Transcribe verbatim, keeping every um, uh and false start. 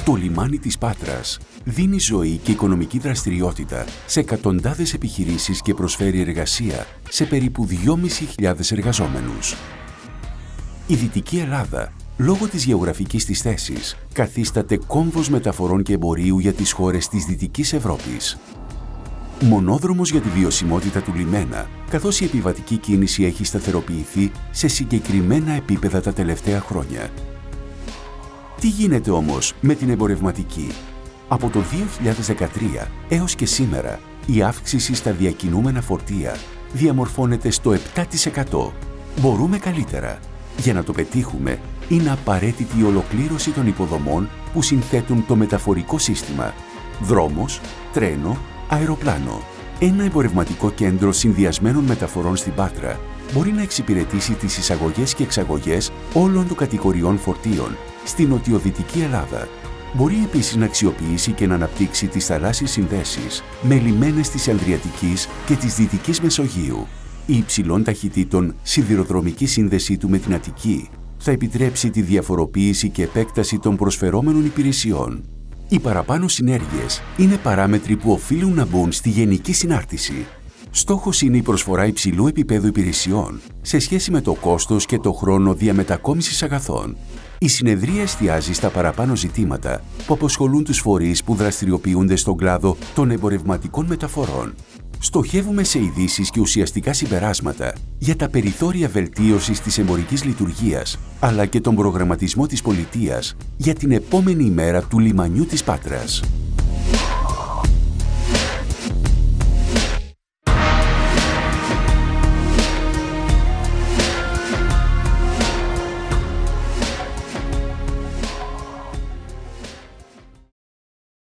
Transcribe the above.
Το λιμάνι της Πάτρας δίνει ζωή και οικονομική δραστηριότητα σε εκατοντάδες επιχειρήσεις και προσφέρει εργασία σε περίπου δυόμισι χιλιάδες εργαζόμενους. Η Δυτική Ελλάδα, λόγω της γεωγραφικής της θέσης, καθίσταται κόμβος μεταφορών και εμπορίου για τις χώρες της Δυτικής Ευρώπης. Μονόδρομος για τη βιωσιμότητα του λιμένα, καθώς η επιβατική κίνηση έχει σταθεροποιηθεί σε συγκεκριμένα επίπεδα τα τελευταία χρόνια. Τι γίνεται όμως με την εμπορευματική? Από το δύο χιλιάδες δεκατρία έως και σήμερα, η αύξηση στα διακινούμενα φορτία διαμορφώνεται στο επτά τοις εκατό. Μπορούμε καλύτερα. Για να το πετύχουμε, είναι απαραίτητη η ολοκλήρωση των υποδομών που συνθέτουν το μεταφορικό σύστημα. Δρόμος, τρένο, αεροπλάνο. Ένα εμπορευματικό κέντρο συνδυασμένων μεταφορών στην Πάτρα μπορεί να εξυπηρετήσει τις εισαγωγές και εξαγωγές όλων των κατηγοριών φορτίων στην νοτιοδυτική Ελλάδα. Μπορεί επίσης να αξιοποιήσει και να αναπτύξει τις θαλάσσιες συνδέσεις με λιμένες της Αδριατικής και της Δυτικής Μεσογείου. Η υψηλών ταχυτήτων σιδηροδρομική σύνδεσή του με την Αττική θα επιτρέψει τη διαφοροποίηση και επέκταση των προσφερόμενων υπηρεσιών. Οι παραπάνω συνέργειες είναι παράμετροι που οφείλουν να μπουν στη γενική συνάρτηση. Στόχος είναι η προσφορά υψηλού επίπεδου υπηρεσιών σε σχέση με το κόστος και το χρόνο διαμετακόμισης αγαθών. Η συνεδρία εστιάζει στα παραπάνω ζητήματα που απασχολούν τους φορείς που δραστηριοποιούνται στον κλάδο των εμπορευματικών μεταφορών. Στοχεύουμε σε ειδήσεις και ουσιαστικά συμπεράσματα για τα περιθώρια βελτίωσης της εμπορικής λειτουργίας, αλλά και τον προγραμματισμό της πολιτείας για την επόμενη ημέρα του λιμανιού της Πάτρας.